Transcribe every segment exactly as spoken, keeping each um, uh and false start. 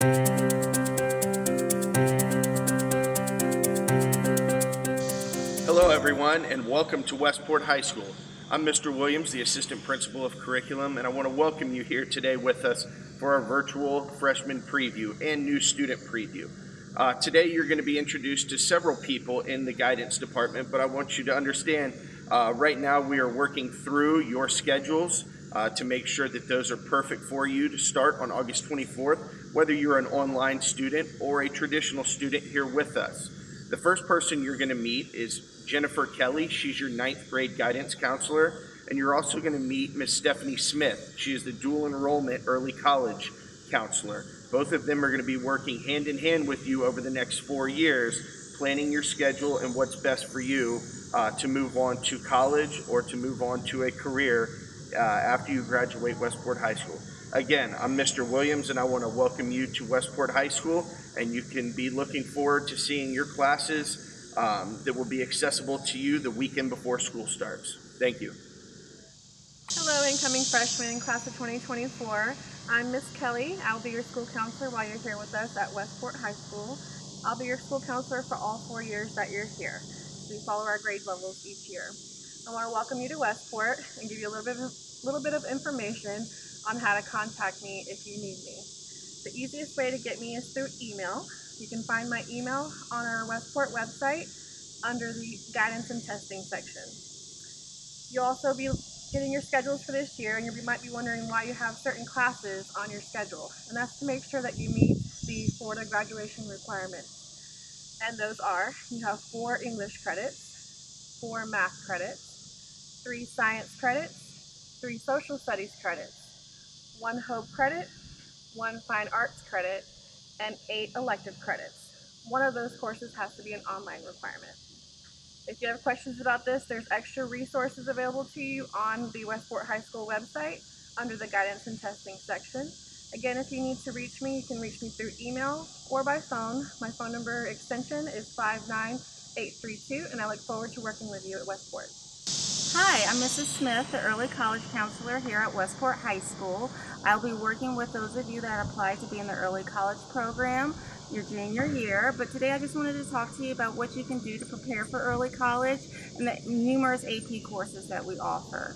Hello everyone, and welcome to Westport High School. I'm Mister Williams, the Assistant Principal of Curriculum, and I want to welcome you here today with us for our virtual freshman preview and new student preview. Uh, today you're going to be introduced to several people in the guidance department, but I want you to understand uh, right now we are working through your schedules uh, to make sure that those are perfect for you to start on August twenty-fourth, whether you're an online student or a traditional student here with us. The first person you're going to meet is Jennifer Kelly. She's your ninth grade guidance counselor. And you're also going to meet Miss Stephanie Smith. She is the dual enrollment early college counselor. Both of them are going to be working hand in hand with you over the next four years, planning your schedule and what's best for you uh, to move on to college or to move on to a career uh, after you graduate Westport High School. Again, I'm Mister Williams, and I want to welcome you to Westport High School, and you can be looking forward to seeing your classes um, that will be accessible to you the weekend before school starts. Thank you. Hello, incoming freshmen in class of twenty twenty-four. I'm Miss Kelly. I'll be your school counselor while you're here with us at Westport High School. I'll be your school counselor for all four years that you're here. We follow our grade levels each year. I want to welcome you to Westport and give you a little bit of, little bit of information on how to contact me if you need me. The easiest way to get me is through email. You can find my email on our Westport website under the guidance and testing section. You'll also be getting your schedules for this year, and you might be wondering why you have certain classes on your schedule. And that's to make sure that you meet the Florida graduation requirements. And those are, you have four English credits, four math credits, three science credits, three social studies credits, one Hope credit, one fine arts credit, and eight elective credits. One of those courses has to be an online requirement. If you have questions about this, there's extra resources available to you on the Westport High School website under the guidance and testing section. Again, if you need to reach me, you can reach me through email or by phone. My phone number extension is five nine eight three two, and I look forward to working with you at Westport. Hi, I'm Missus Smith, the early college counselor here at Westport High School. I'll be working with those of you that apply to be in the early college program your junior year, but today I just wanted to talk to you about what you can do to prepare for early college and the numerous A P courses that we offer.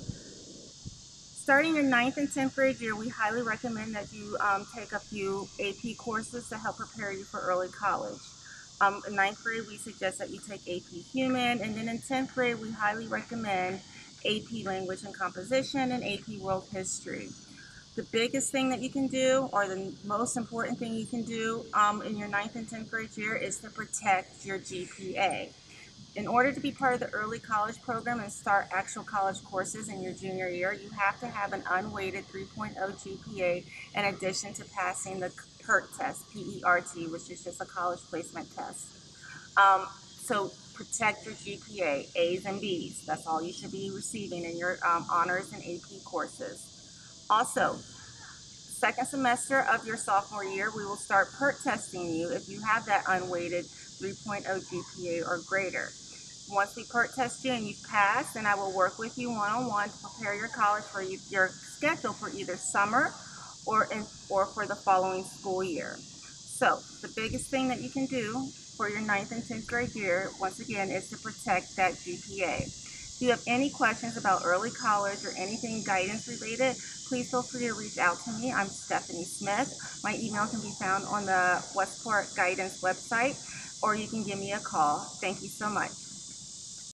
Starting your ninth and tenth grade year, we highly recommend that you um, take a few A P courses to help prepare you for early college. Um, in ninth grade, we suggest that you take A P Human, and then in tenth grade, we highly recommend A P Language and Composition and A P World History. The biggest thing that you can do, or the most important thing you can do um, in your ninth and tenth grade year, is to protect your G P A. In order to be part of the early college program and start actual college courses in your junior year, you have to have an unweighted three point oh G P A in addition to passing the PERT test, P E R T, which is just a college placement test. Um, so protect your G P A, A's and B's. That's all you should be receiving in your um, honors and A P courses. Also, second semester of your sophomore year, we will start PERT testing you if you have that unweighted three point oh G P A or greater. Once we PERT test you and you've passed, then I will work with you one-on-one to prepare your college for you, your schedule for either summer or, in, or for the following school year. So the biggest thing that you can do for your ninth and tenth grade year, once again, is to protect that G P A. If you have any questions about early college or anything guidance related, please feel free to reach out to me. I'm Stephanie Smith. My email can be found on the Westport Guidance website, or you can give me a call. Thank you so much.